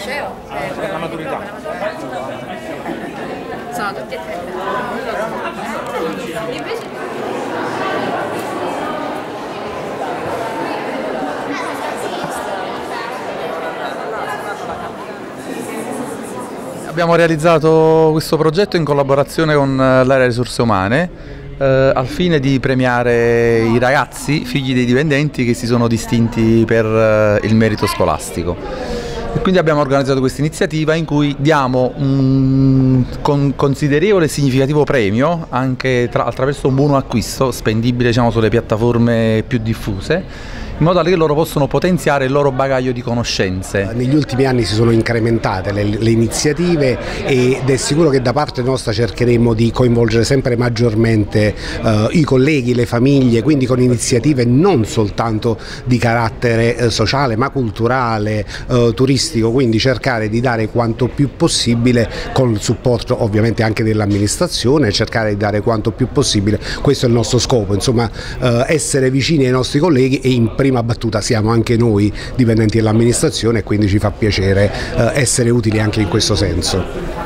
liceo? La maturità. Sono tutti e tre. Invece abbiamo realizzato questo progetto in collaborazione con l'area risorse umane al fine di premiare i ragazzi, figli dei dipendenti, che si sono distinti per il merito scolastico. E quindi abbiamo organizzato questa iniziativa in cui diamo un considerevole e significativo premio anche attraverso un buono acquisto spendibile, diciamo, sulle piattaforme più diffuse, in modo tale che loro possono potenziare il loro bagaglio di conoscenze. Negli ultimi anni si sono incrementate le iniziative ed è sicuro che da parte nostra cercheremo di coinvolgere sempre maggiormente i colleghi, le famiglie, quindi con iniziative non soltanto di carattere sociale ma culturale, turistico, quindi cercare di dare quanto più possibile, con il supporto ovviamente anche dell'amministrazione, cercare di dare quanto più possibile, questo è il nostro scopo, insomma, essere vicini ai nostri colleghi, e in prima battuta siamo anche noi dipendenti dell'amministrazione e quindi ci fa piacere essere utili anche in questo senso.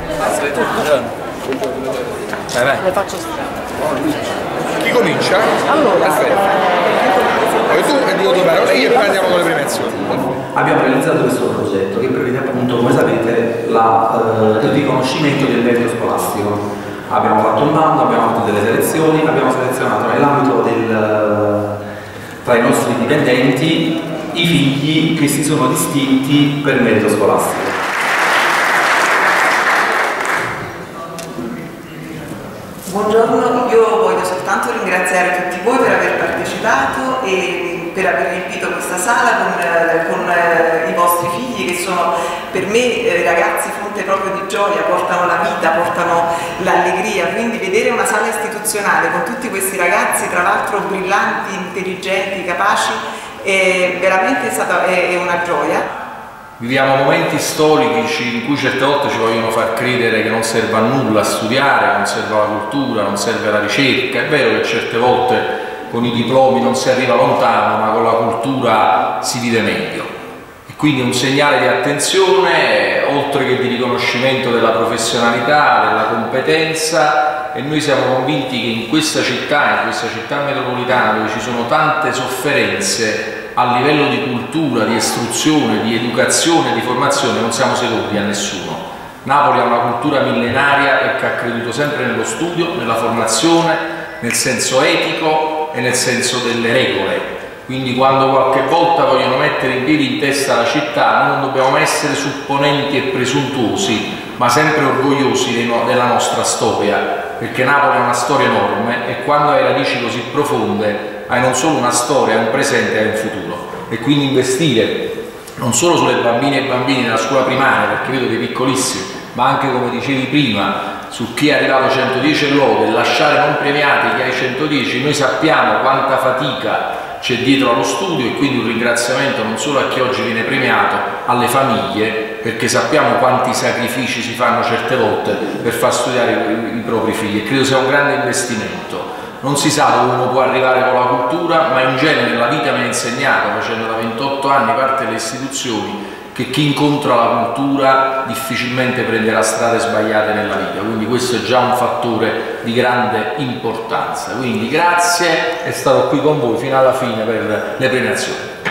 Le faccio chi comincia? Allora, poi tu e dico dove io e poi andiamo con le premiazioni. Abbiamo realizzato questo progetto che prevede appunto, come sapete, il riconoscimento del merito scolastico. Abbiamo fatto un bando, abbiamo fatto delle selezioni, abbiamo selezionato nell'ambito tra i nostri dipendenti i figli che si sono distinti per merito scolastico. Buongiorno, io voglio soltanto ringraziare tutti voi per aver partecipato e per aver riempito questa sala con i vostri figli, che sono per me ragazzi fonte proprio di gioia, portano la vita, portano l'allegria, quindi vedere una sala istituzionale con tutti questi ragazzi, tra l'altro brillanti, intelligenti, capaci, è veramente è una gioia. Viviamo momenti storici in cui certe volte ci vogliono far credere che non serve a nulla studiare, non serve alla cultura, non serve alla ricerca. È vero che certe volte con i diplomi non si arriva lontano, ma con la cultura si vive meglio. E quindi un segnale di attenzione, oltre che di riconoscimento della professionalità, della competenza, e noi siamo convinti che in questa città metropolitana, dove ci sono tante sofferenze a livello di cultura, di istruzione, di educazione, di formazione, non siamo secondi a nessuno. Napoli ha una cultura millenaria e che ha creduto sempre nello studio, nella formazione, nel senso etico e nel senso delle regole. Quindi quando qualche volta vogliono mettere in piedi in testa la città, noi non dobbiamo mai essere supponenti e presuntuosi, ma sempre orgogliosi della nostra storia, perché Napoli ha una storia enorme e quando hai radici così profonde hai non solo una storia, un presente e un futuro. E quindi investire non solo sulle bambine e bambini della scuola primaria, perché vedo dei piccolissimi, ma anche, come dicevi prima, su chi è arrivato a 110 e lode, lasciare non premiati chi ha i 110, noi sappiamo quanta fatica c'è dietro allo studio, e quindi un ringraziamento non solo a chi oggi viene premiato, alle famiglie, perché sappiamo quanti sacrifici si fanno certe volte per far studiare i propri figli, e credo sia un grande investimento. Non si sa dove uno può arrivare con la cultura, ma in genere la vita mi ha insegnato, facendo da 28 anni parte delle istituzioni, che chi incontra la cultura difficilmente prenderà strade sbagliate nella vita, quindi questo è già un fattore di grande importanza. Quindi grazie, e starò qui con voi fino alla fine per le premiazioni.